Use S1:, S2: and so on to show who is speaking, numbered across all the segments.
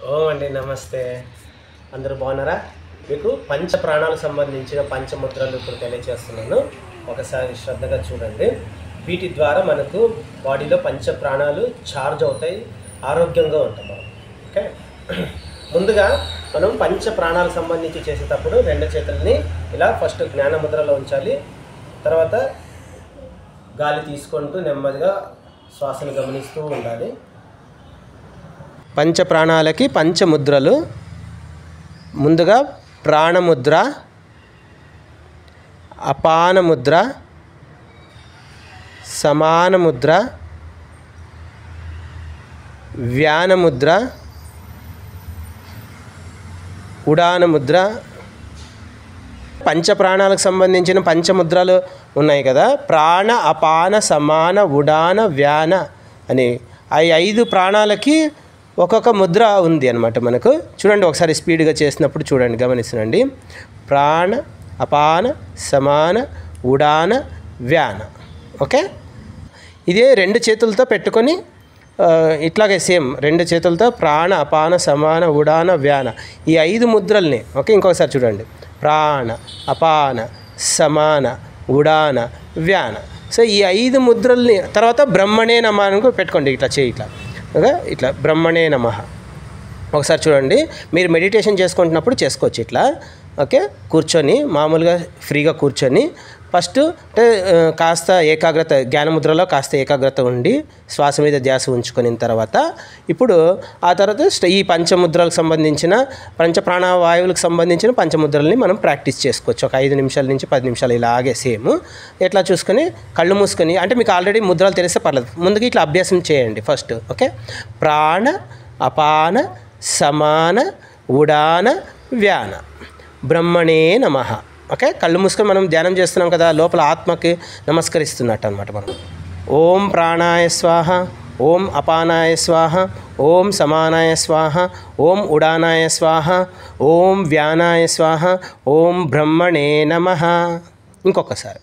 S1: ఓం అండి, నమస్తే. అందరూ బాగున్నారా? మీకు పంచ ప్రాణాలకు సంబంధించిన పంచముద్రలు ఇప్పుడు తెలియజేస్తున్నాను. ఒకసారి శ్రద్ధగా చూడండి. వీటి ద్వారా మనకు బాడీలో పంచ ప్రాణాలు ఛార్జ్ అవుతాయి, ఆరోగ్యంగా ఉంటాం మనం. ఓకే, ముందుగా మనం పంచ ప్రాణాలకు సంబంధించి చేసేటప్పుడు రెండు చేతుల్ని ఇలా ఫస్ట్ జ్ఞానముద్రలో ఉంచాలి. తర్వాత గాలి తీసుకుంటూ నెమ్మదిగా శ్వాసను గమనిస్తూ ఉండాలి. పంచ ప్రాణాలకి పంచముద్రలు. ముందుగా ప్రాణముద్ర, అపానముద్ర, సమానముద్ర, వ్యానముద్ర, ఉడానముద్ర. పంచ ప్రాణాలకు సంబంధించిన పంచముద్రలు ఉన్నాయి కదా, ప్రాణ, అపాన, సమాన, ఉడాన, వ్యాన అని. ఈ 5 ప్రాణాలకి ఒక్కొక్క ముద్ర ఉంది అన్నమాట మనకు. చూడండి ఒకసారి స్పీడ్గా చేసినప్పుడు చూడండి, గమనించండి. ప్రాణ, అపాన, సమాన, ఉడాన, వ్యాన. ఓకే, ఇదే 2 చేతులతో పెట్టుకొని ఇట్లాగే సేమ్ 2 చేతులతో ప్రాణ, అపాన, సమాన, ఉడాన, వ్యాన ఈ 5 ముద్రల్ని. ఓకే, ఇంకొకసారి చూడండి. ప్రాణ, అపాన, సమాన, ఉడాన, వ్యాన. సో ఈ 5 ముద్రల్ని తర్వాత బ్రహ్మణే నమః అని పెట్టుకోండి. ఇట్లా చేయి, ఇట్లా ఓకే, ఇట్లా బ్రహ్మణే నమః. ఒకసారి చూడండి, మీరు మెడిటేషన్ చేసుకుంటున్నప్పుడు చేసుకోవచ్చు ఇట్లా. ఓకే, కూర్చొని మామూలుగా ఫ్రీగా కూర్చొని ఫస్ట్ అంటే కాస్త ఏకాగ్రత, జ్ఞానముద్రలో కాస్త ఏకాగ్రత ఉండి శ్వాస మీద ధ్యాస ఉంచుకున్న తర్వాత ఇప్పుడు ఆ తర్వాత ఈ పంచముద్రలకు సంబంధించిన పంచప్రాణవాయువులకు సంబంధించిన పంచముద్రల్ని మనం ప్రాక్టీస్ చేసుకోవచ్చు. ఒక 5 నిమిషాల నుంచి 10 నిమిషాలు ఇలాగే సేమ్. ఎట్లా చూసుకొని కళ్ళు మూసుకొని, అంటే మీకు ఆల్రెడీ ముద్రలు తెలిస్తే పర్లేదు, ముందుగా ఇట్లా అభ్యాసం చేయండి ఫస్ట్. ఓకే, ప్రాణ, అపాన, సమాన, ఉడాన, వ్యాన, బ్రహ్మణే నమః. ఓకే, కళ్ళు మూసుకొని మనం ధ్యానం చేస్తున్నాం కదా, లోపల ఆత్మకి నమస్కరిస్తున్నట్టు అనమాట మనం. ఓం ప్రాణాయ స్వాహ, ఓం అపానాయ స్వాహ, ఓం సమానాయ స్వాహ, ఓం ఉడానాయ స్వాహ, ఓం వ్యానాయ స్వాహ, ఓం బ్రహ్మణే నమః. ఇంకొకసారి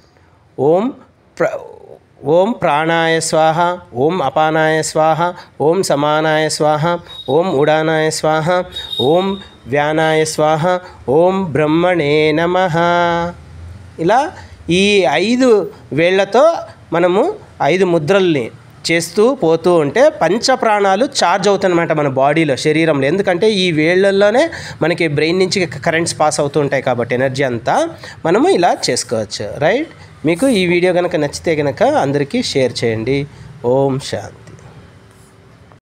S1: ఓం ప్రాణాయ స్వాహ, ఓం అపానాయ స్వాహ, ఓం సమానాయ స్వాహ, ఓం ఉడానాయ స్వాహ, ఓం వ్యానాయ స్వాహ, ఓం బ్రహ్మణే నమః. ఇలా ఈ 5 వేళ్లతో మనము 5 ముద్రల్ని చేస్తూ పోతూ ఉంటే పంచప్రాణాలు ఛార్జ్ అవుతాయన్నమాట మన బాడీలో, శరీరంలో. ఎందుకంటే ఈ వేళ్లలోనే మనకి బ్రెయిన్ నుంచి కరెంట్స్ పాస్ అవుతూ ఉంటాయి కాబట్టి ఎనర్జీ అంతా మనము ఇలా చేసుకోవచ్చు. రైట్, మీకు ఈ వీడియో కనుక నచ్చితే కనుక అందరికీ షేర్ చేయండి. ఓం శాంతి.